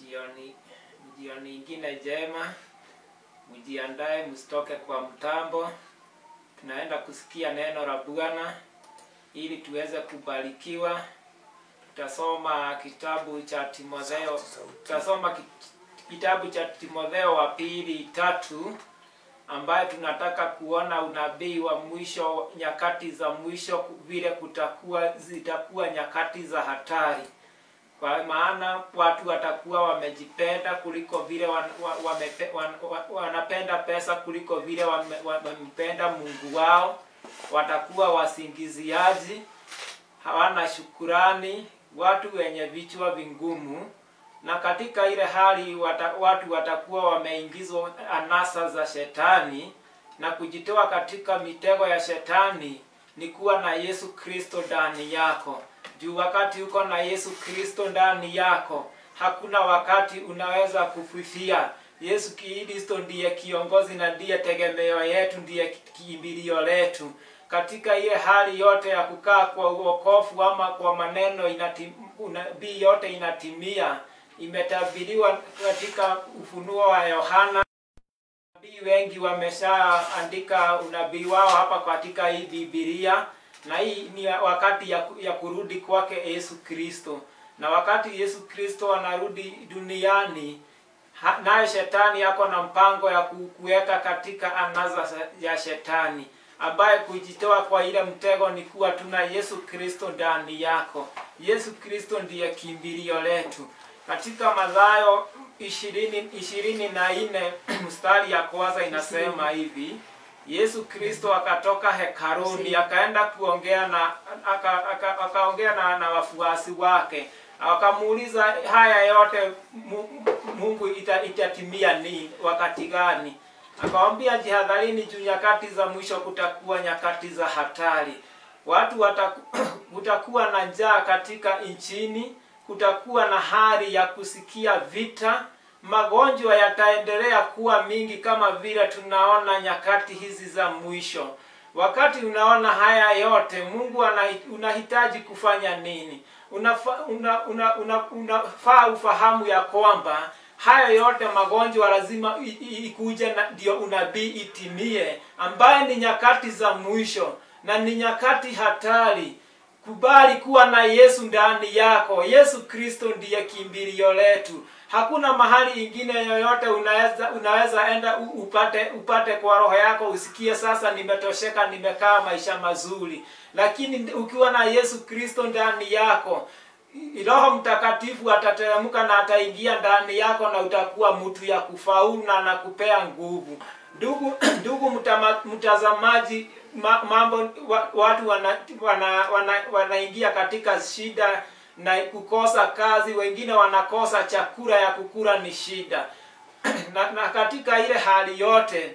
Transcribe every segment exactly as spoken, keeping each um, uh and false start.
jioni jioni ingine jema. Mjiandae, msitoke kwa mtambo. Tunaenda kusikia neno la Bwana ili tuweze kubarikiwa. Tutasoma kitabu cha Timotheo. Tutasoma kitabu cha Timotheo wa pili tatu, ambaye tunataka kuona unabii wa mwisho, nyakati za mwisho, vile kutakuwa zitakuwa nyakati za hatari. Kwa maana watu watakuwa wamejipenda kuliko vile wan, wame, wan, wanapenda pesa kuliko vile wamependa Mungu wao. Watakuwa wasingiziaji, hawana shukurani, watu wenye vichwa vingumu. Na katika ile hali wata, watu watakuwa wameingizwa anasa za shetani, na kujitoa katika mitego ya shetani ni kuwa na Yesu Kristo ndani yako. Juu wakati uko na Yesu Kristo ndani yako, hakuna wakati unaweza kufifia. Yesu Kristo ndiye kiongozi na ndiye tegemeo yetu, ndiye kimbilio letu. Katika ile hali yote ya kukaa kwa uokofu ama kwa maneno inatim, unabii yote inatimia. Imetabiriwa katika Ufunuo wa Yohana. Nabii wengi wameshaandika unabii wao hapa katika hii Biblia. Na hii ni wakati ya, ya kurudi kwake Yesu Kristo. Na wakati Yesu Kristo anarudi duniani, naye shetani yako na mpango ya kuweka katika anaza ya shetani, ambaye kujitoa kwa ile mtego ni kuwa tuna Yesu Kristo ndani yako. Yesu Kristo ndiye kimbilio letu. Katika Mathayo ishirini na nne mstari ya kwanza inasema hivi: Yesu Kristo akatoka hekaluni, akaenda kuongea na aka, akaongea aka na, na wafuasi wake. Akamuuliza, haya yote Mungu ita, itatimia ni wakati gani? Akawaambia, jihadharini, juu nyakati za mwisho kutakuwa nyakati za hatari. Watu wataku, kutakuwa na njaa katika nchini, kutakuwa na hali ya kusikia vita. Magonjwa yataendelea kuwa mingi kama vile tunaona nyakati hizi za mwisho. Wakati unaona haya yote, Mungu unahitaji kufanya nini? Unafaa una, una, una, una ufahamu ya kwamba haya yote magonjwa lazima ikuje na ndio unabii itimie, ambaye ni nyakati za mwisho na ni nyakati hatari. Kubali kuwa na Yesu ndani yako. Yesu Kristo ndiye kimbilio letu. Hakuna mahali ingine yoyote unaweza unaweza enda upate upate kwa roho yako usikie sasa nimetosheka, nimekaa maisha mazuri. Lakini ukiwa na Yesu Kristo ndani yako, Roho Mtakatifu atateremka na ataingia ndani yako, na utakuwa mtu ya kufaulu na nakupea nguvu. Ndugu ndugu mtazamaji, mambo watu wanaingia wana, wana, wana katika shida na kukosa kazi, wengine wanakosa chakula ya kukula, ni shida. na, na katika ile hali yote,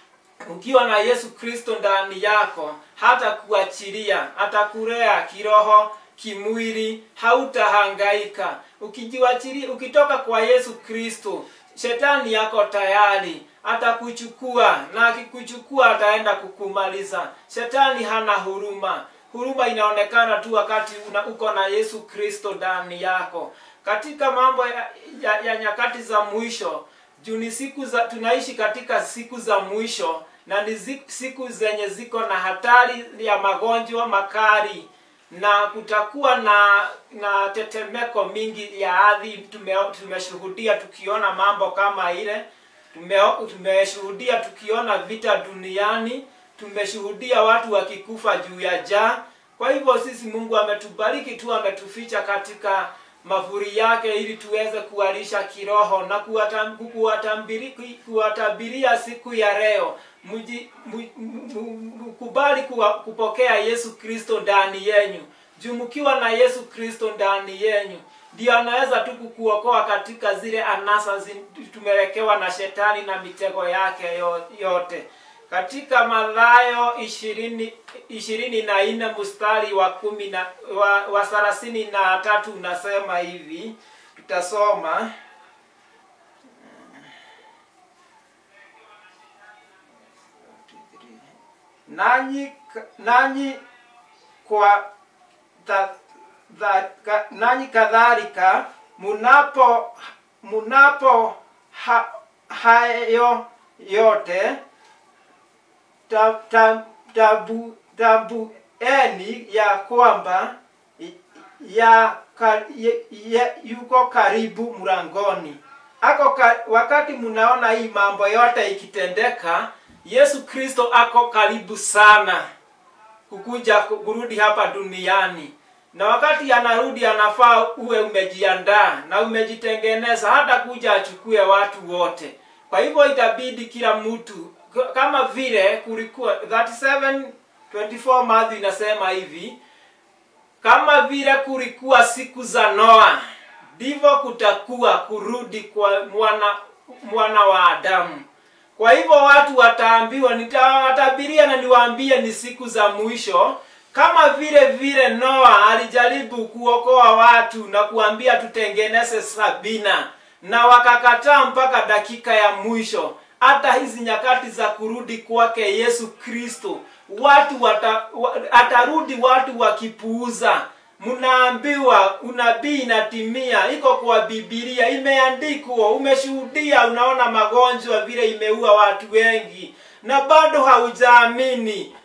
ukiwa na Yesu Kristo ndani yako, hata kuachilia, hata kulea kiroho, kimwili, hautahangaika. Ukijiachilia, ukitoka kwa Yesu Kristo, shetani yako tayari atakuchukua, na akikuchukua ataenda kukumaliza. Shetani hana huruma. Huruma inaonekana tu wakati una, uko na Yesu Kristo ndani yako. Katika mambo ya, ya, ya nyakati za mwisho, juu ni siku za tunaishi katika siku za mwisho, na ni siku zenye ziko na hatari ya magonjwa makali, na kutakuwa na na tetemeko mingi ya ardhi. Tume, tumeshuhudia tukiona mambo kama ile. Tume, tumeshuhudia tukiona vita duniani. Tumeshuhudia watu wakikufa juu ya njaa. Kwa hivyo sisi Mungu ametubariki tu, ametuficha katika mavuri yake ili tuweze kualisha kiroho na kuwatabiria siku ya leo. Mkubali kupokea Yesu Kristo ndani yenu. Juu mkiwa na Yesu Kristo ndani yenu, ndio anaweza tu kukuokoa katika zile anasa tumewekewa na shetani na mitego yake yote. Katika Mathayo ishirini na nne mstari wa kumi na wa, wa thelathini na tatu unasema hivi, tutasoma. Nanyi nanyi kwa ta, ta, ka, nanyi kadhalika munapo munapo ha, hayo yote ta, ta, tabu, tabueni ya kwamba ya, ya, ya yuko karibu mlangoni. Ako ka, wakati munaona hii mambo yote ikitendeka, Yesu Kristo ako karibu sana kukuja kurudi hapa duniani. Na wakati anarudi anafaa uwe umejiandaa na umejitengeneza hata kuja achukue watu wote. Kwa hivyo itabidi kila mtu, kama vile kulikuwa thirty-seven twenty-four Matthew inasema hivi, kama vile kulikuwa siku za Noa, ndivyo kutakuwa kurudi kwa mwana mwana wa Adamu. Kwa hivyo watu wataambiwa, nitawatabiria na niwaambie ni siku za mwisho. Kama vile vile Noa alijaribu kuokoa watu na kuambia tutengeneze safina, na wakakataa mpaka dakika ya mwisho. Hata hizi nyakati za kurudi kwake Yesu Kristo, watu wata, atarudi watu wakipuuza. Munaambiwa unabii inatimia, iko kwa Biblia, imeandikwa, umeshuhudia, unaona magonjwa vile imeua watu wengi na bado haujaamini.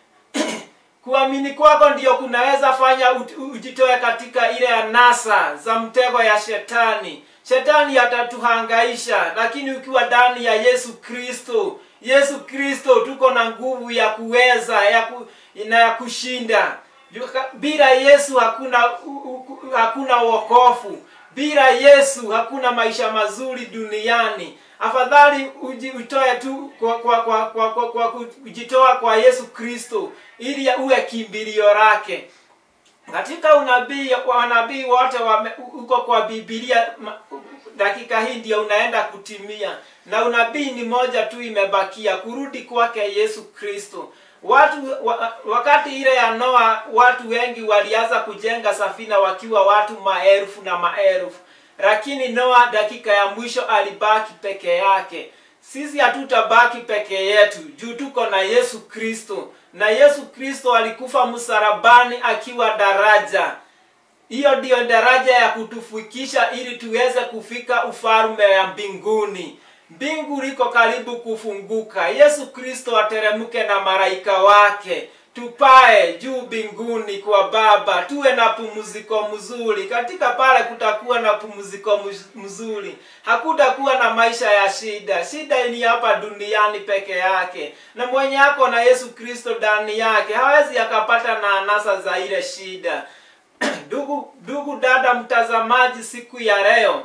Kuamini kwako ndio kunaweza fanya ujitoe katika ile anasa za mtego ya shetani. Shetani atatuhangaisha, lakini ukiwa ndani ya Yesu Kristo, Yesu Kristo tuko na nguvu ya kuweza ya ku, na ya kushinda. Bila Yesu hakuna u, u, hakuna wokovu. Bila Yesu hakuna maisha mazuri duniani. Afadhali ujitoe tu kwa kwa kwa kwa, kwa, kwa kujitoa kwa Yesu Kristo ili uwe kimbilio lake. Katika unabii, wanabii wote uko kwa Biblia, dakika hii ndio unaenda kutimia. Na unabii ni moja tu imebakia, kurudi kwake Yesu Kristo. Watu wakati ile ya Noa, watu wengi walianza kujenga safina wakiwa watu maelfu na maelfu. Lakini Noa dakika ya mwisho alibaki peke yake. Sisi hatutabaki peke yetu, juu tuko na Yesu Kristo. Na Yesu Kristo alikufa msalabani akiwa daraja. Hiyo ndio daraja ya kutufikisha ili tuweze kufika ufalme wa mbinguni. Mbingu liko karibu kufunguka. Yesu Kristo ateremke na malaika wake. Tupae juu mbinguni kwa Baba. Tuwe na pumziko mzuri. Katika pale kutakuwa na pumziko mzuri. Hakutakuwa na maisha ya shida. Shida ni hapa duniani peke yake. Na mwenye ako na Yesu Kristo ndani yake hawezi akapata na anasa za ile shida. Ndugu ndugu dada mtazamaji, siku ya leo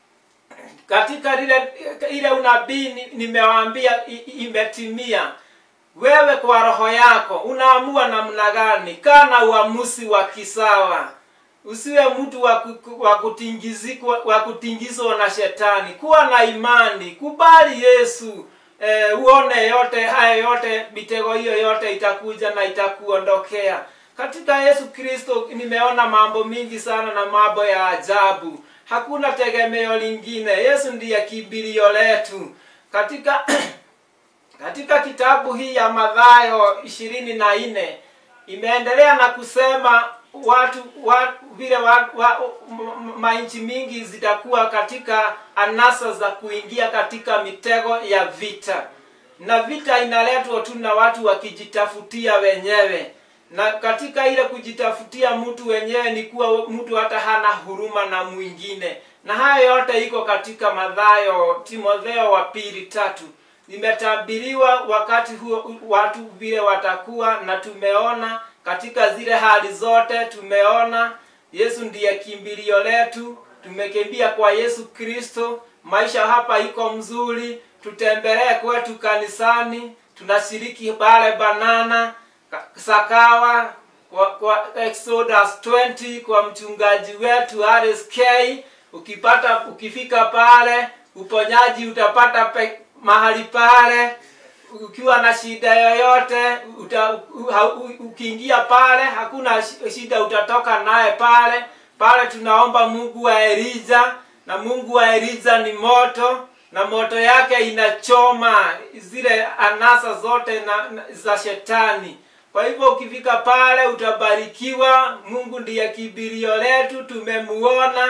katika ile ile unabii nimewaambia imetimia. Wewe kwa roho yako unaamua namna gani? Kana uamuzi wa kisawa. Usiwe mtu wa kutingizwa wa kutingizwa na shetani. Kuwa na imani, kubali Yesu. E, uone yote haya yote, mitego hiyo yote itakuja na itakuondokea. Katika Yesu Kristo nimeona mambo mingi sana na mambo ya ajabu. Hakuna tegemeo lingine. Yesu ndiye kimbilio letu. Katika katika kitabu hii ya Mathayo ishirini na nne imeendelea na kusema watu, watu vile watu, wa, mainchi mingi zitakuwa katika anasa za kuingia katika mitego ya vita. Na vita inaletwa tu na watu wakijitafutia wenyewe. Na katika ile kujitafutia mtu wenyewe ni kuwa mtu hata hana huruma na mwingine. Na hayo yote iko katika Mathayo, Timotheo wa pili tatu. Imetabiriwa wakati huo watu vile watakuwa, na tumeona katika zile hali zote. Tumeona Yesu ndiye kimbilio letu. Tumekimbia kwa Yesu Kristo. Maisha hapa iko mzuri. Tutembelee kwetu kanisani. Tunashiriki pale banana Sakawa kwa, kwa Exodus twenty kwa mchungaji wetu R S K. Ukipata ukifika pale uponyaji utapata pe, mahali pale. Ukiwa na shida yoyote uta, u, u, ukiingia pale hakuna shida, utatoka naye pale. Pale tunaomba Mungu wa Elijah, na Mungu wa Elijah ni moto, na moto yake inachoma zile anasa zote na, na, za shetani. Kwa hivyo ukifika pale utabarikiwa. Mungu ndiye kimbilio letu, tumemuona.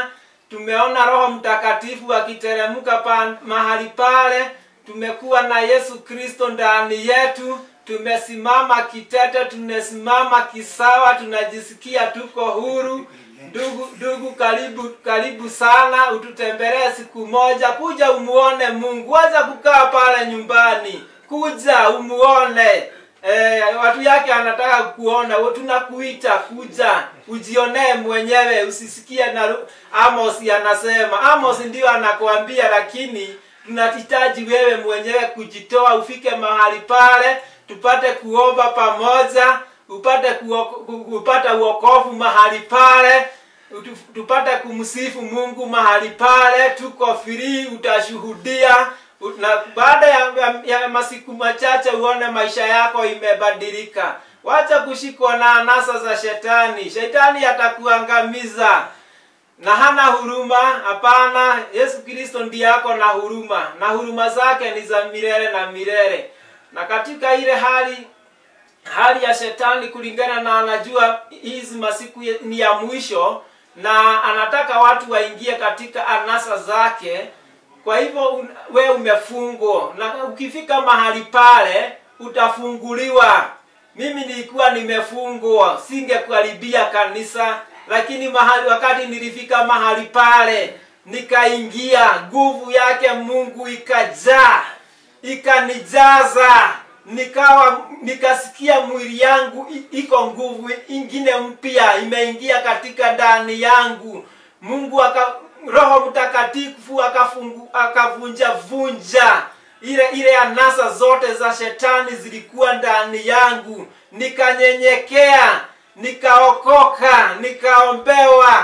tumeona Roho Mtakatifu akiteremka mahali pale, tumekuwa na Yesu Kristo ndani yetu, tumesimama kitete, tumesimama kisawa, tunajisikia tuko huru. Ndugu ndugu karibu karibu sana, ututembelee siku moja, kuja umuone Mungu. Wacha kukaa pale nyumbani, kuja umuone. Eh, watu yake anataka kuona, tunakuita kuja ujionee mwenyewe, usisikie na Amos anasema. Amos ndio anakuambia, lakini tunahitaji wewe mwenyewe kujitoa, ufike mahali pale, tupate kuomba pamoja, upate kupata wokovu mahali pale, tupate kumsifu Mungu mahali pale, tuko free, utashuhudia. Na baada ya, ya, ya masiku machache uone maisha yako imebadilika. Wacha kushikwa na anasa za shetani. Shetani atakuangamiza. Na hana huruma, hapana. Yesu Kristo ndiye yako na huruma. Na huruma zake ni za milele na milele. Na katika ile hali hali ya shetani, kulingana na anajua hizi masiku ni ya mwisho, na anataka watu waingie katika anasa zake. Kwa hivyo we umefungwa, na ukifika mahali pale utafunguliwa. Mimi nilikuwa nimefungwa, singekuharibia kanisa, lakini mahali wakati nilifika mahali pale, nikaingia, nguvu yake Mungu ikajaa, ikanijaza, nikawa nikasikia mwili yangu iko nguvu ingine mpya imeingia katika ndani yangu. Mungu aka Roho Mtakatifu akafungu akavunja vunja ile ile anasa zote za shetani zilikuwa ndani yangu. Nikanyenyekea, nikaokoka, nikaombewa,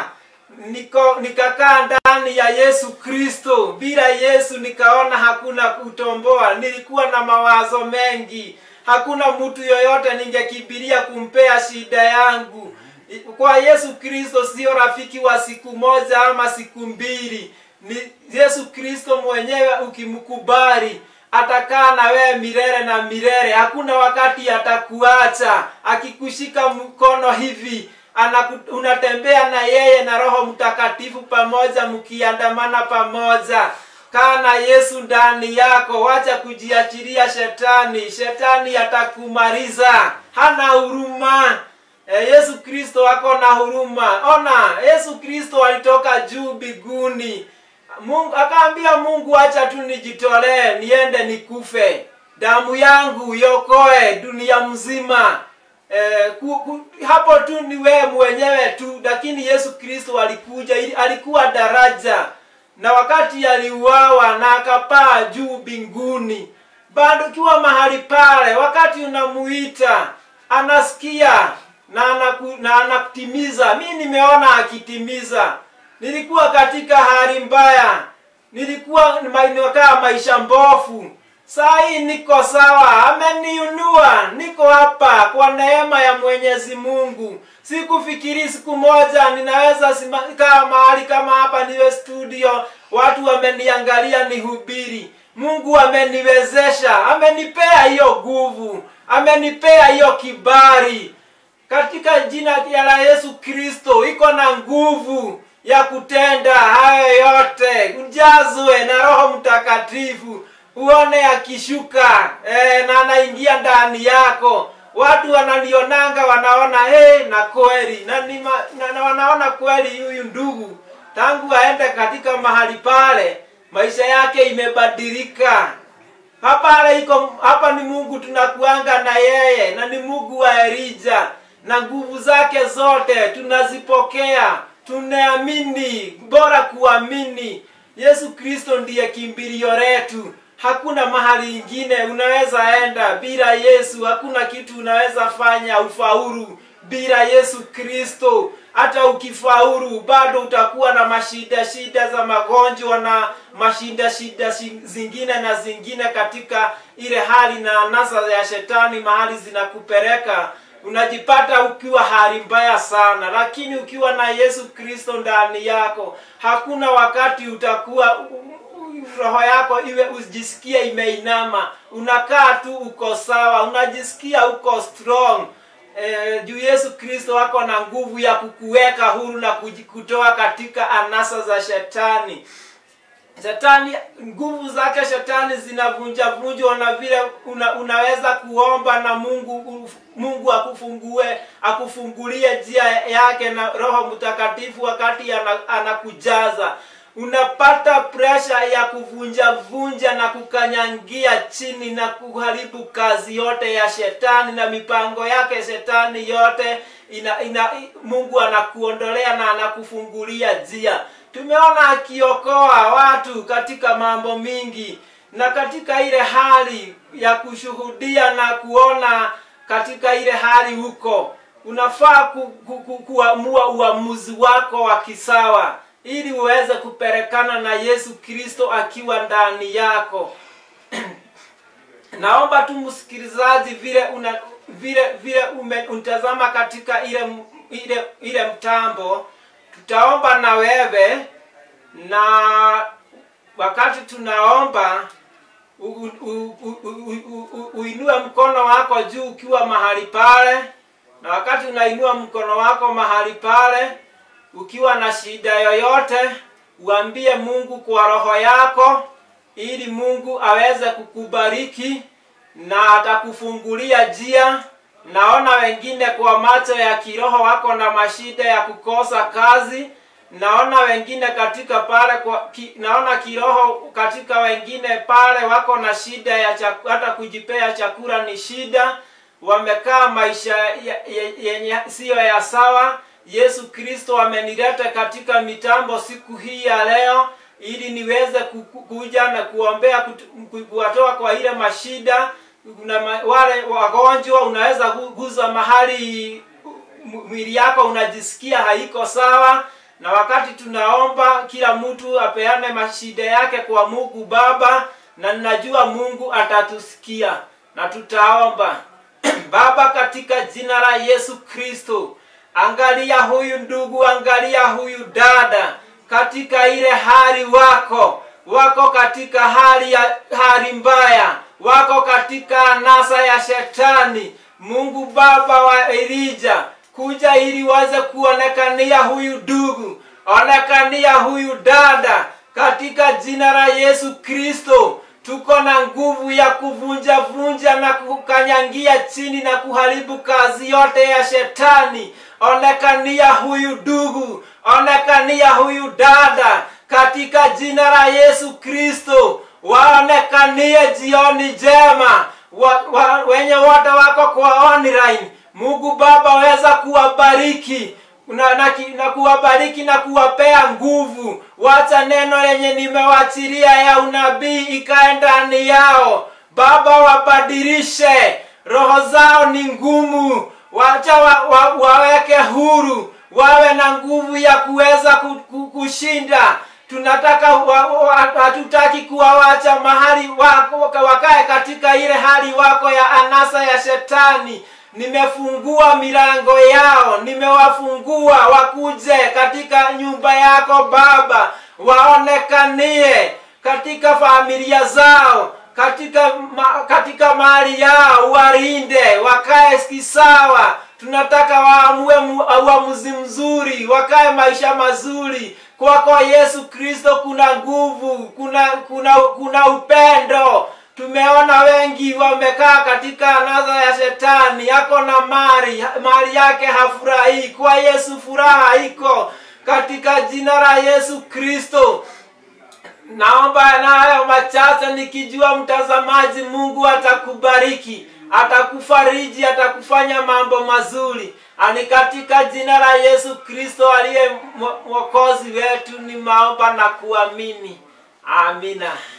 niko nikakaa ndani ya Yesu Kristo. Bila Yesu nikaona hakuna kutomboa. Nilikuwa na mawazo mengi, hakuna mtu yoyote ningekibiria kumpea shida yangu. Kwa Yesu Kristo sio rafiki wa siku moja ama siku mbili. Ni Yesu Kristo mwenyewe, ukimkubali atakaa na wewe milele na milele. Hakuna wakati atakuacha. Akikushika mkono hivi, anaku, unatembea na yeye na Roho Mtakatifu pamoja, mkiandamana pamoja. Kaa na Yesu ndani yako, wacha kujiachilia shetani. Shetani atakumaliza. Hana huruma. E, Yesu Kristo ako na huruma. Ona, Yesu Kristo alitoka juu mbinguni. Mungu akaambia Mungu, acha tu nijitolee, niende nikufe. Damu yangu iokoe dunia mzima. E, ku, ku, hapo tu ni wewe mwenyewe tu, lakini Yesu Kristo alikuja, alikuwa daraja. Na wakati aliuawa na akapaa juu mbinguni, bado kiwa mahali pale, wakati unamuita anasikia na anaku, na anakutimiza. Mimi nimeona akitimiza. Nilikuwa katika hali mbaya, nilikuwa nimekaa maisha mbovu. Saa hii niko sawa, ameniinua, niko hapa kwa neema ya Mwenyezi Mungu. Sikufikiri siku moja ninaweza kaa mahali kama hapa, niwe studio, watu wameniangalia nihubiri. Mungu ameniwezesha, amenipea hiyo nguvu, amenipea hiyo kibali. Katika jina la Yesu Kristo iko na nguvu ya kutenda hayo yote. Ujazwe na Roho Mtakatifu, uone akishuka e, na anaingia ndani yako. Watu wananionanga, wanaona hey, na kweli na, nima, na, na wanaona kweli huyu ndugu tangu aende katika mahali pale maisha yake imebadilika. Hapa iko hapa ni Mungu tunakuanga na yeye, na ni Mungu wa Elijah, na nguvu zake zote tunazipokea. Tunaamini, bora kuamini. Yesu Kristo ndiye kimbilio letu. Hakuna mahali ingine unaweza enda bila Yesu. Hakuna kitu unaweza fanya ufaulu bila Yesu Kristo. Hata ukifaulu bado utakuwa na mashida shida za magonjwa na mashida shida zingine na zingine katika ile hali na anasa ya shetani mahali zinakupeleka. Unajipata ukiwa hali mbaya sana, lakini ukiwa na Yesu Kristo ndani yako, hakuna wakati utakuwa roho yako iwe ujisikia imeinama. Unakaa tu uko sawa, unajisikia uko strong. eh, juu Yesu Kristo wako na nguvu ya kukuweka huru na kutoa katika anasa za shetani. Shetani, nguvu zake shetani zinavunja vunjwa na vile una, unaweza kuomba na Mungu Mungu akufungue akufungulie njia yake na Roho Mtakatifu wakati anakujaza. Unapata pressure ya kuvunja vunja na kukanyangia chini na kuharibu kazi yote ya shetani na mipango yake shetani yote ina, ina, Mungu anakuondolea na anakufungulia njia. Tumeona akiokoa watu katika mambo mingi, na katika ile hali ya kushuhudia na kuona katika ile hali huko unafaa ku, ku, ku, kuamua uamuzi wako wa kisawa ili uweze kupelekana na Yesu Kristo akiwa ndani yako. Naomba tu msikilizaji, vile una vile vile umetazama katika ile ile ile mtambo, tutaomba na wewe, na wakati tunaomba uinue mkono wako juu ukiwa mahali pale, na wakati unainua mkono wako mahali pale ukiwa na shida yoyote, uambie Mungu kwa roho yako ili Mungu aweze kukubariki na atakufungulia njia. Naona wengine kwa macho ya kiroho wako na mashida ya kukosa kazi. Naona wengine katika pale kwa ki, naona kiroho katika wengine pale wako na shida ya chaku, hata kujipea chakula ni shida. Wamekaa maisha yenye sio ya sawa. Yesu Kristo amenileta katika mitambo siku hii ya leo ili niweze kuja na kuombea kuwatoa kwa ile mashida. Kuna wale wagonjwa unaweza guza mahali mwili yako unajisikia haiko sawa, na wakati tunaomba kila mtu apeane mashida yake kwa Mungu Baba, na ninajua Mungu atatusikia na tutaomba. Baba, katika jina la Yesu Kristo, angalia huyu ndugu, angalia huyu dada katika ile hali wako wako katika hali ya hali mbaya, wako katika anasa ya shetani. Mungu Baba wa Elija, kuja ili waze kuonekania huyu ndugu, onekania huyu dada katika jina la Yesu Kristo. Tuko na nguvu ya kuvunja vunja na kukanyangia chini na kuharibu kazi yote ya shetani. Onekania huyu ndugu, onekania huyu dada katika jina la Yesu Kristo. Waonekanie jioni njema wa, wa, wenye wote wako kwa online. Mungu Baba, weza kuwabariki na, na, na kuwabariki na kuwapea nguvu. Wacha neno lenye nimewachilia ya unabii ikae ndani yao. Baba, wabadilishe roho zao ni ngumu, wacha wa, wa, waweke huru, wawe na nguvu ya kuweza kushinda. Tunataka hatutaki kuwawacha mahali wako wakae katika ile hali wako ya anasa ya shetani. Nimefungua milango yao, nimewafungua wakuje katika nyumba yako Baba, waonekanie katika familia zao, katika ma, katika mali yao, warinde, wakae kisawa. Tunataka waamue uamuzi mzuri, wakae maisha mazuri. Kwako Yesu Kristo kuna nguvu, kuna kuna kuna upendo. Tumeona wengi wamekaa katika anasa ya shetani, yako na mali, mali yake hafurahi. Kwa Yesu furaha iko katika jina la Yesu Kristo. Naomba na hayo machache nikijua mtazamaji, Mungu atakubariki, atakufariji, atakufanya mambo mazuri. Ani katika jina la Yesu Kristo aliye Mwokozi wetu ni maomba na kuamini. Amina.